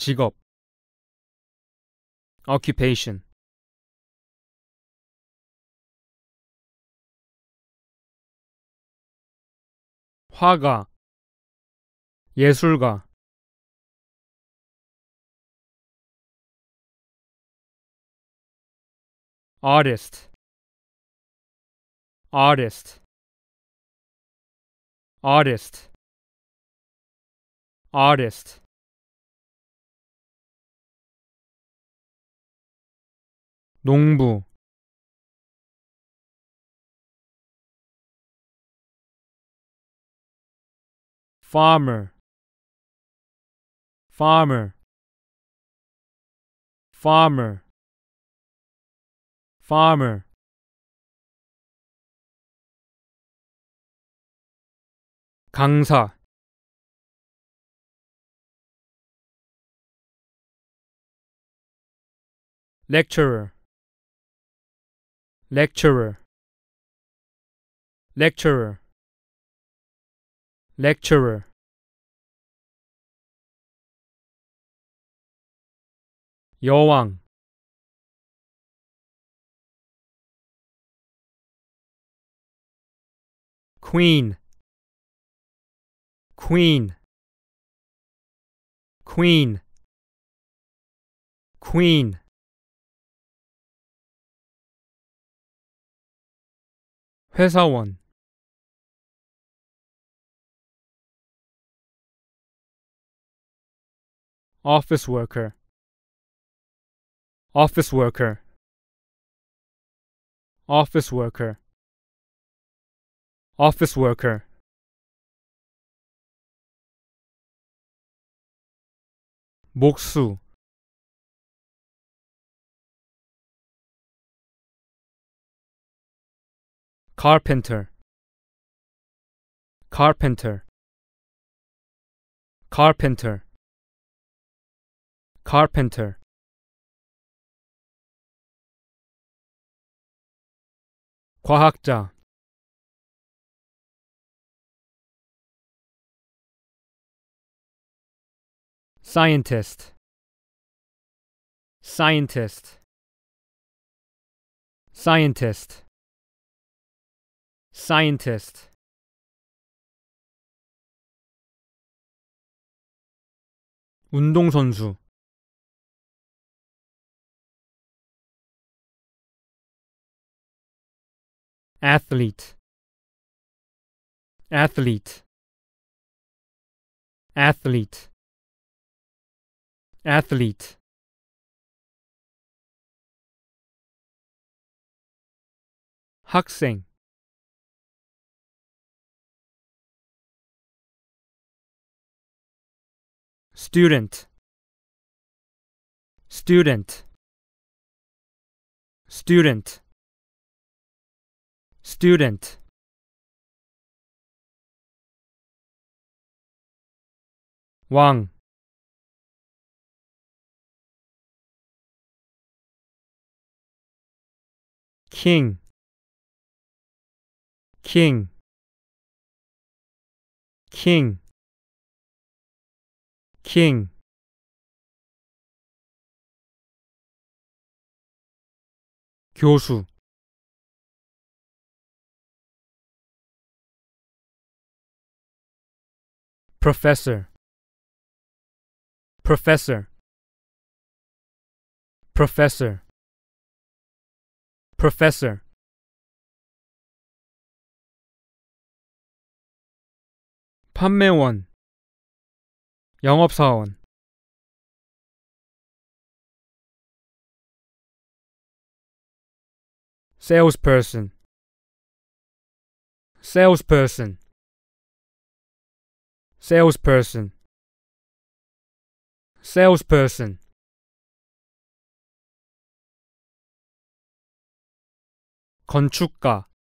직업 occupation 화가 예술가 artist artist artist artist 농부 farmer farmer farmer farmer 강사 lecturer lecturer lecturer lecturer 여왕 queen queen queen queen 회사원 office worker office worker office worker office worker 목수 carpenter carpenter carpenter carpenter 과학자 scientist scientist scientist scientist 운동선수 athlete athlete athlete athlete 학생 student student student student 왕 king king king king 교수 professor professor professor professor 판매원 영업사원 salesperson salesperson salesperson salesperson 건축가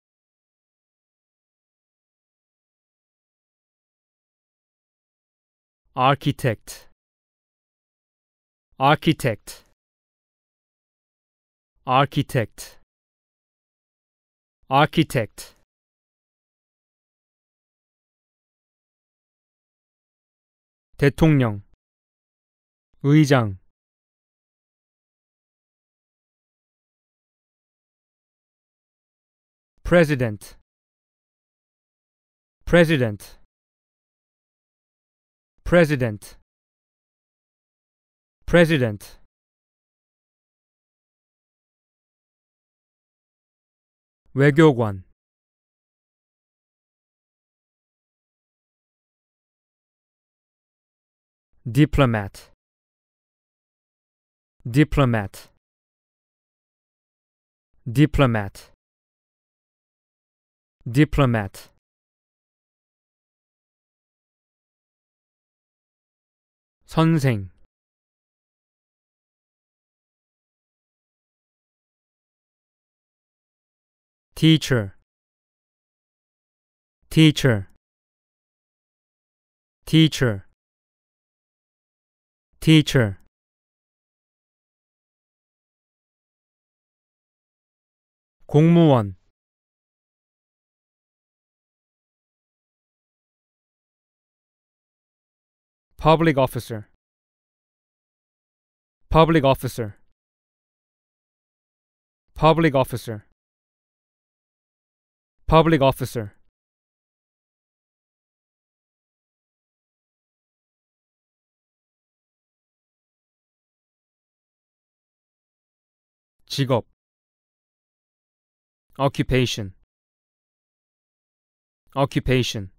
architect architect architect architect 대통령 의장, president, president, president, president. 외교관, diplomat, diplomat, diplomat, diplomat. 선생, teacher, teacher, teacher, teacher. 공무원, public officer, public officer, public officer, public officer. 직업, occupation, occupation.